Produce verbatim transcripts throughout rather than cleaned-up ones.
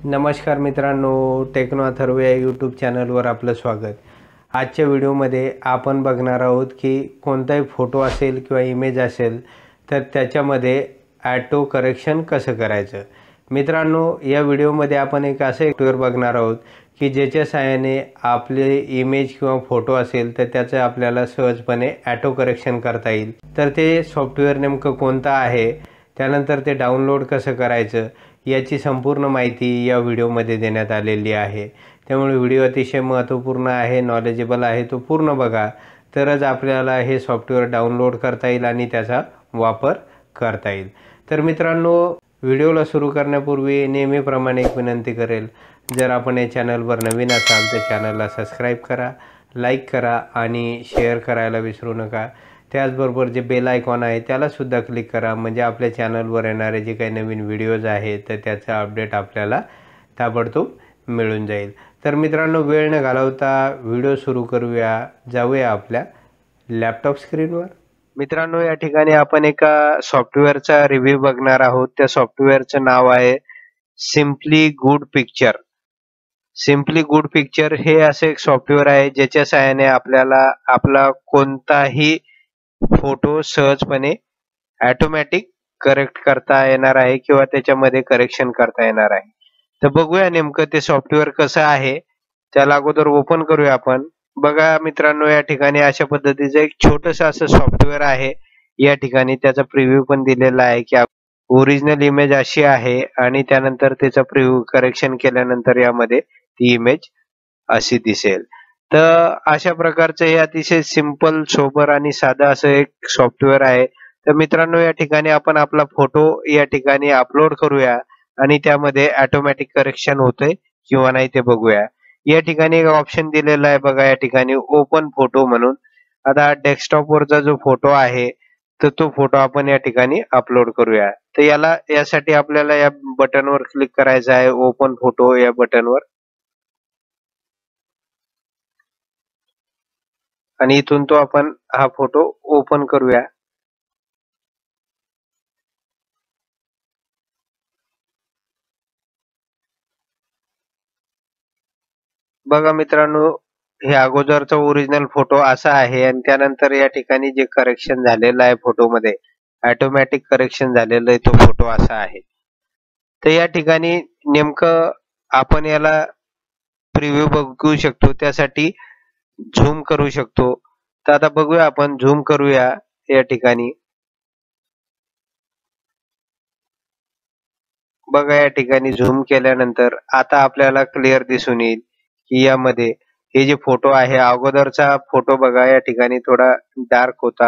नमस्कार मित्रांनो, टेक्नो अथर्व या यूट्यूब चॅनलवर आपलं स्वागत। आजच्या व्हिडिओमध्ये आपण बघणार आहोत की कोणताही फोटो असेल किंवा इमेज असेल तर त्याच्यामध्ये ऑटो करेक्शन कसं करायचं। मित्रांनो, या व्हिडिओमध्ये आपण एक असे सॉफ्टवेअर बघणार आहोत की ज्याच्या सहाय्याने आपले इमेज किंवा फोटो असेल तर त्याचं आपल्याला सहजपणे ऑटो करेक्शन करता येईल। तर ते सॉफ्टवेअर नेमकं कोणतं आहे, त्यानंतर ते डाउनलोड कसं करायचं याची संपूर्ण माहिती या व्हिडिओमध्ये देण्यात आलेली आहे। त्यामुळे व्हिडिओ अतिशय महत्त्वपूर्ण आहे, नॉलेजेबल आहे, तो पूर्ण बघा, तरच आपल्याला हे सॉफ्टवेअर डाउनलोड करता येईल आणि त्याचा वापर करता येईल। तर मित्रांनो, व्हिडिओला सुरू करण्यापूर्वी नेहमीप्रमाणे एक विनंती करेल, जर आपण या चॅनलवर नवीन असाल तर चॅनलला सबस्क्राईब करा, लाईक करा आणि शेअर करायला विसरू नका। त्याचबरोबर जे बेल आयकॉन आहे त्याला सुद्धा क्लिक करा, म्हणजे आपल्या चॅनलवर येणारे जे काही नवीन व्हिडिओज आहेत तर त्याचा अपडेट आपल्याला ताबडतोब मिळून जाईल। तर मित्रांनो, वेळ न घालवता व्हिडिओ सुरू करूया, जाऊया आपल्या लॅपटॉप स्क्रीनवर। मित्रांनो, या ठिकाणी आपण एका सॉफ्टवेअरचा रिव्ह्यू बघणार आहोत। त्या सॉफ्टवेअरचं नाव आहे simply good picture. Simply good picture हे असे एक सॉफ्टवेअर आहे ज्याच्या सहाय्याने आपल्याला आपला कोणताही फोटो सहजपणे ऑटोमॅटिक करेक्ट करता येणार आहे किंवा त्याच्यामध्ये करेक्शन करता येणार आहे। तर बघूया नेमकं ते सॉफ्टवेअर कसं आहे। त्याला अगोदर ओपन करूया आपण। बघा मित्रांनो, या ठिकाणी अशा पद्धतीचं एक छोटंसं असं सॉफ्टवेअर आहे। या ठिकाणी त्याचा प्रिव्ह्यू पण दिलेला आहे की ओरिजिनल इमेज अशी आहे आणि त्यानंतर त्याचा प्रिव्ह्यू करेक्शन केल्यानंतर यामध्ये ती इमेज अशी दिसेल। तर अशा प्रकारचं हे अतिशय सिंपल, सोबर आणि साधं असं एक सॉफ्टवेअर आहे। तर मित्रांनो, या ठिकाणी आपण आपला फोटो या ठिकाणी अपलोड करूया आणि त्यामध्ये ऑटोमॅटिक करेक्शन होतंय किंवा नाही ते बघूया। या ठिकाणी एक ऑप्शन दिलेला आहे बघा, या ठिकाणी ओपन फोटो म्हणून। आता डेस्कटॉपवरचा जो फोटो आहे तर तो फोटो आपण या ठिकाणी अपलोड करूया। तर याला यासाठी आपल्याला या बटनवर क्लिक करायचं आहे, ओपन फोटो या बटनवर, आणि इथून तो आपण हा फोटो ओपन करूया। बघा मित्रांनो, हे अगोदरचा ओरिजिनल फोटो असा आहे आणि त्यानंतर या ठिकाणी जे करेक्शन झालेलं आहे फोटोमध्ये, ऑटोमॅटिक करेक्शन झालेलं आहे, तो फोटो असा आहे। तर या ठिकाणी नेमकं आपण याला प्रिव्ह्यू बघू शकतो, त्यासाठी झूम करू शकतो। तर आता बघूया, आपण झूम करूया या ठिकाणी। बघा, या ठिकाणी झूम केल्यानंतर आता आपल्याला क्लिअर दिसून येईल की यामध्ये हे जे फोटो आहे, अगोदरचा फोटो बघा या ठिकाणी थोडा डार्क होता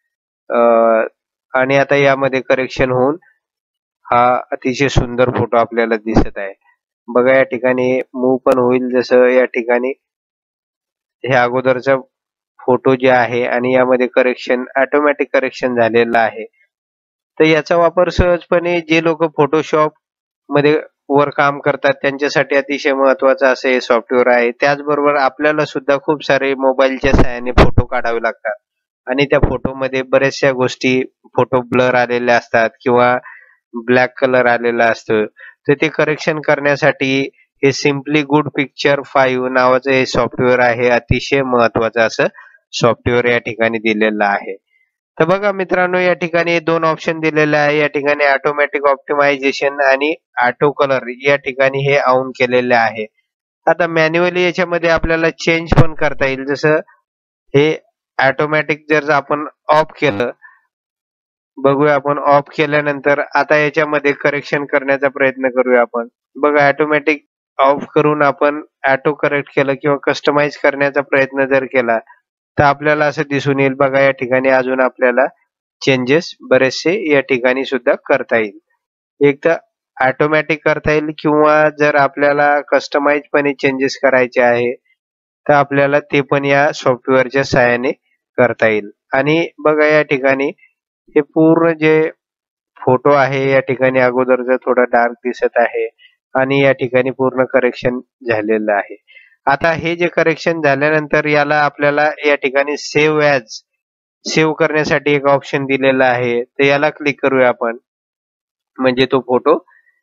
आणि आता यामध्ये करेक्शन होऊन हा अतिशय सुंदर फोटो आपल्याला दिसत आहे। बघा, या ठिकाणी मूव पण होईल जसं या ठिकाणी हे अगोदरचा फोटो जे आहे आणि यामध्ये करेक्शन, ऑटोमॅटिक करेक्शन झालेलं आहे। तर याचा वापर सहजपणे जे लोक फोटोशॉप मध्ये वर काम करतात त्यांच्यासाठी अतिशय महत्त्वाचं असं हे सॉफ्टवेअर आहे। त्याचबरोबर आपल्याला सुद्धा खूप सारे मोबाईलच्या सहाय्याने फोटो काढावे लागतात आणि त्या फोटोमध्ये बऱ्याचशा गोष्टी, फोटो ब्लर आलेले असतात किंवा ब्लॅक कलर आलेला असतो। तर ते करेक्शन करण्यासाठी हे सिम्पली गुड पिक्चर फाईव्ह नावाचं हे सॉफ्टवेअर आहे, अतिशय महत्त्वाचं असं सॉफ्टवेअर या ठिकाणी दिलेलं आहे। तर बघा मित्रांनो, या ठिकाणी दोन ऑप्शन दिलेले आहे। या ठिकाणी ऑटोमॅटिक ऑप्टिमायझेशन आणि ऑटो कलर या ठिकाणी हे ऑन केलेले आहे। आता मॅन्युअली याच्यामध्ये आपल्याला चेंज पण करता येईल, जसं हे ऑटोमॅटिक जर आपण ऑफ केलं, बघूया आपण ऑफ केल्यानंतर आता याच्यामध्ये करेक्शन करण्याचा प्रयत्न करूया आपण। बघा, ऑटोमॅटिक ऑफ करून आपण ऑटो करेक्ट केलं किंवा कस्टमाइज करण्याचा प्रयत्न जर केला तर आपल्याला असं दिसून येईल। बघा, या ठिकाणी अजून आपल्याला चेंजेस बरेचसे या ठिकाणी सुद्धा करता येईल। एक तर ऑटोमॅटिक करता येईल किंवा जर आपल्याला कस्टमाइज पण चेंजेस करायचे आहे तर आपल्याला ते पण या सॉफ्टवेअरच्या सहाय्याने करता येईल। आणि बघा, या ठिकाणी हे पूर्ण जे फोटो आहे या ठिकाणी अगोदरचा थोडा डार्क दिसत आहे आणि या ठिकाणी पूर्ण करेक्शन झालेलं आहे। आता हे जे करेक्शन झाल्यानंतर याला आपल्याला या ठिकाणी सेव्ह ॲज, सेव्ह करण्यासाठी एक ऑप्शन दिलेला आहे, तर याला क्लिक करूया आपण, म्हणजे तो फोटो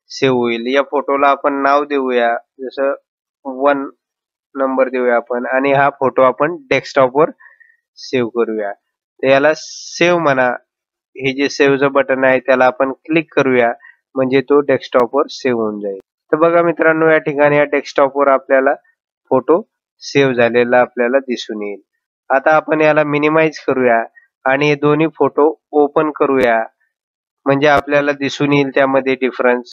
सेव्ह होईल. या फोटोला आपण नाव देऊया, जसं वन नंबर देऊया आपण आणि हा फोटो आपण डेस्कटॉपवर सेव्ह करूया. तर याला सेव्ह म्हणा. हे जे सेव्हचं बटन आहे त्याला आपण क्लिक करूया, म्हणजे तो डेस्कटॉपवर सेव्ह होऊन जाईल. तर बघा मित्रांनो, या ठिकाणी या डेस्कटॉपवर आपल्याला फोटो सेव्ह झालेला आपल्याला दिसून येईल. आता आपण याला मिनिमाइज करूया आणि हे दोन्ही फोटो ओपन करूया, म्हणजे आपल्याला दिसून येईल त्यामध्ये डिफरन्स.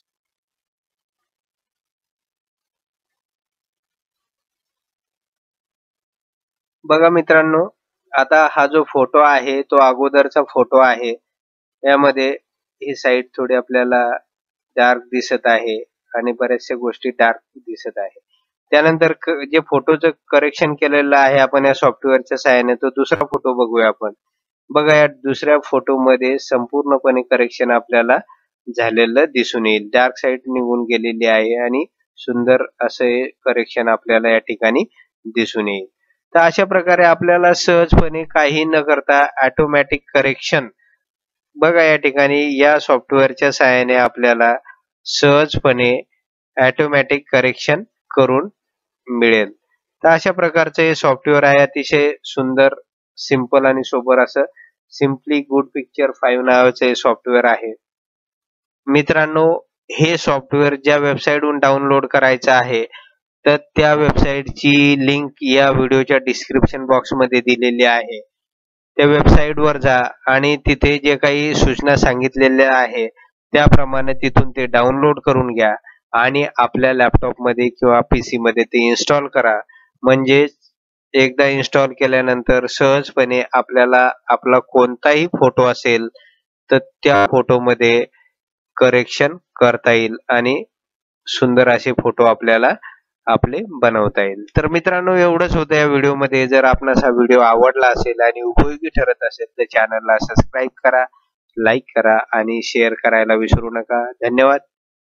बघा मित्रांनो, आता हा जो फोटो आहे तो अगोदरचा फोटो आहे. यामध्ये ही साईड थोडी आपल्याला डार्क दिसत आहे आणि बऱ्याचशा गोष्टी डार्क दिसत आहे. त्यानंतर जे फोटोचं करेक्शन केलेलं आहे आपण या सॉफ्टवेअरच्या सहाय्याने, तो दुसरा फोटो बघूया आपण. बघा, या दुसऱ्या फोटोमध्ये संपूर्णपणे करेक्शन आपल्याला झालेलं दिसून येईल. डार्क साईड निघून गेलेली आहे आणि सुंदर असे करेक्शन आपल्याला या ठिकाणी दिसून येईल. तर अशा प्रकारे आपल्याला सहजपणे काही न करता ऑटोमॅटिक करेक्शन, बघा या ठिकाणी या सॉफ्टवेअरच्या सहाय्याने आपल्याला सहजपणे ऑटोमॅटिक करेक्शन करून मिळेल. तर अशा प्रकारचे हे सॉफ्टवेअर आहे. अतिशय सुंदर, सिंपल आणि सोबर असं सिम्पली गुड पिक्चर फाईव्ह नावाचे हे सॉफ्टवेअर आहे. मित्रांनो, हे सॉफ्टवेअर ज्या वेबसाईटवरून डाउनलोड करायचं आहे तर त्या वेबसाईटची लिंक या व्हिडिओच्या डिस्क्रिप्शन बॉक्समध्ये दिलेली आहे. त्या वेबसाईटवर जा आणि तिथे जे काही सूचना सांगितलेल्या आहे त्याप्रमाणे तिथून ते डाउनलोड करून घ्या आणि आपल्या लॅपटॉपमध्ये किंवा पीसी मध्ये ते इन्स्टॉल करा. म्हणजे एकदा इन्स्टॉल केल्यानंतर सहजपणे आपल्याला आपला कोणताही फोटो असेल तर त्या फोटोमध्ये करेक्शन करता येईल आणि सुंदर असे फोटो आपल्याला आपले बनवता येईल. तर मित्रांनो, एवढंच होतं या व्हिडिओमध्ये. जर आपणास हा व्हिडिओ आवडला असेल आणि उपयोगी ठरत असेल तर चॅनलला सबस्क्राईब करा, लाईक करा आणि शेअर करायला विसरू नका. धन्यवाद.